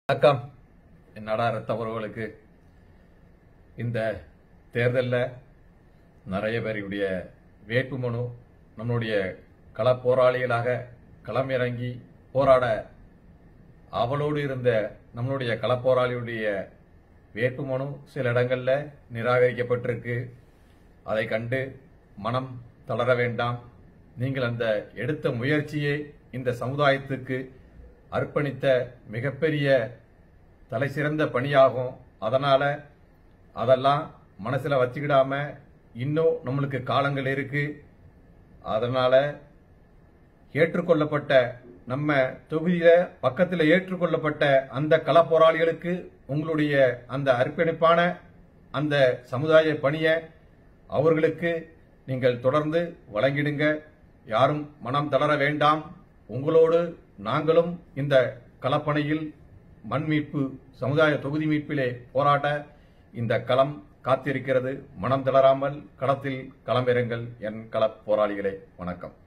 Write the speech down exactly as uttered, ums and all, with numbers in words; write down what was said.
வணக்கம். என் நாடார் தவறுகளுக்கு இந்த தேர்தலில் நிறைய பேருடைய வேட்புமனு நம்முடைய கள போராளிகளாக களம் இறங்கி போராட அவளோடு இருந்த நம்மளுடைய கள போராளியுடைய வேட்புமனு சில இடங்களில் நிராகரிக்கப்பட்டிருக்கு. அதை கண்டு மனம் தளர வேண்டாம். நீங்கள் அந்த எடுத்த முயற்சியே இந்த சமுதாயத்துக்கு அர்ப்பணித்த மிகப்பெரிய தலை சிறந்த பணியாகும். அதனால அதெல்லாம் மனசுல வச்சுக்கிடாம இன்னும் நம்மளுக்கு காலங்கள் இருக்கு. அதனால ஏற்றுக்கொள்ளப்பட்ட நம்ம தொகுதியில பக்கத்தில் ஏற்றுக்கொள்ளப்பட்ட அந்த கள போராளிகளுக்கு உங்களுடைய அந்த அர்ப்பணிப்பான அந்த சமுதாய பணியை அவர்களுக்கு நீங்கள் தொடர்ந்து வழங்கிடுங்க. யாரும் மனம் தளர வேண்டாம். உங்களோடு நாங்களும் இந்த களப்பணியில் மண் மீட்பு சமுதாய தொகுதி மீட்பிலே போராட்ட இந்த களம் காத்திருக்கிறது. மனம் தளராமல் களத்தில் களமிறங்கள் என் கள போராளிகளே. வணக்கம்.